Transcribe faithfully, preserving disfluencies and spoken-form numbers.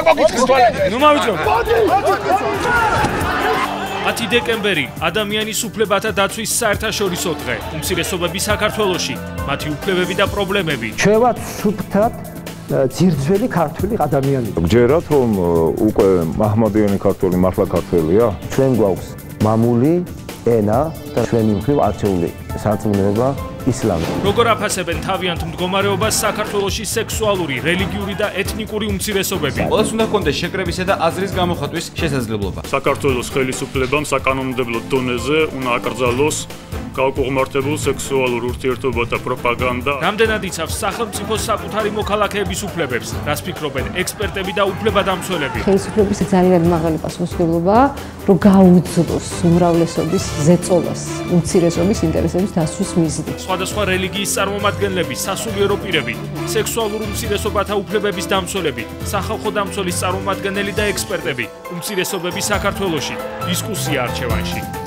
ნუ მავიწყო. ათი დეკემბერი ადამიანის უფლებათა დაცვის საერთაშორისო დღე. უმცირესობები საქართველოში, მათი უფლებები და პრობლემები. ჩვევა სუფთად ძირძველი ქართული ადამიანია. გჯერათ რომ უკვე მაჰმადიანი ქართველი მართლა ქართველია? ჩვენ გვაქვს მამული ენა და ჩვენი მხრივ არჩეული სარწმუნოება ისლამი. როგორ აფასებენ თავიანთ მდგომარეობას საქართველოში სექსუალური, რელიგიური და ეთნიკური უმცირესობები? ყველას უნდა ჰქონდეს შეკრებისა და აზრის გამოხატვის შესაძლებლობა. საქართველოს ხელისუფლებამ საკანონმდებლო დონეზე უნდა აკრძალოს გაუკუღმართებულ სექსუალურ ურთიერთობათა პროპაგანდა. რამდენად იცავს სახელმწიფო საკუთარი მოქალაქეების უფლებებს? რას ფიქრობენ ექსპერტები და უფლებადამცველები? ხელისუფლების ძალიან მაღალი პასუხისმგებლობაა, რომ გაუძლოს უმრავლესობის ზეწოლას, უმცირესობის ინტერესების დასვის მიზნით. სხვადასხვა რელიგიის წარმომადგენლები, სასულიერო პირები, სექსუალურ უმცირესობათა უფლებების დამცველები, სახალხო დამცველის წარმომადგენელი და ექსპერტები, უმცირესობები საქართველოში, დისკუსია არჩევანში.